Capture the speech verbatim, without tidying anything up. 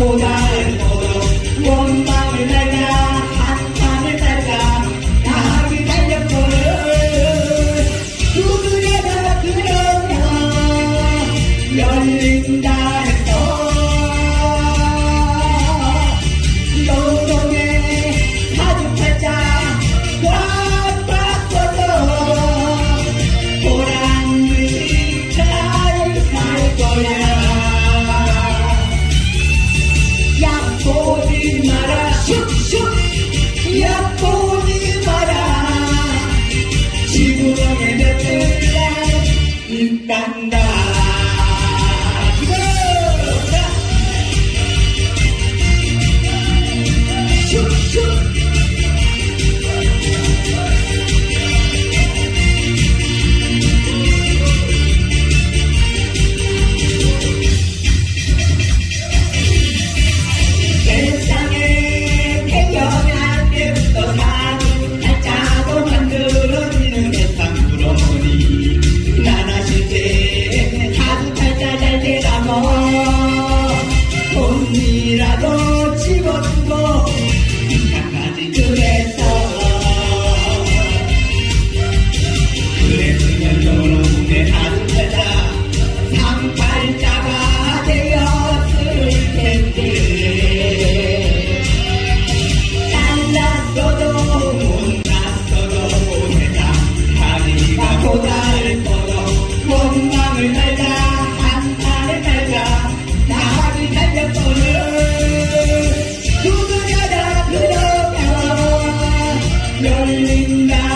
고단을 뻗어 원망을 날자 한탄을 날자 나비 달려보는 두드려가 들어가 열린다 했어. 노동에 사주팔자 꽉꽉 뻗어 보란듯이 잘 살 거야. 얕보지 마라 슉슉 얕보지 마라 지구멍에 몇 대가 있단다. 슉슉 세상에 태어날 때부터 사주 팔자도 만들어지는 세상 부러니 나나 실제 사주 팔자 잘 돼가고 돈이라도 집어주고 인사까지 그랬어. 그랬으면 여러분의 사주 팔자 삼팔자가 되었을 텐데 잘났어도 못났어도 세상 다리가 고단을 뻗어 원망을 달자 한탄을 달자 나비 달려보는 두드려다 들어가 열린다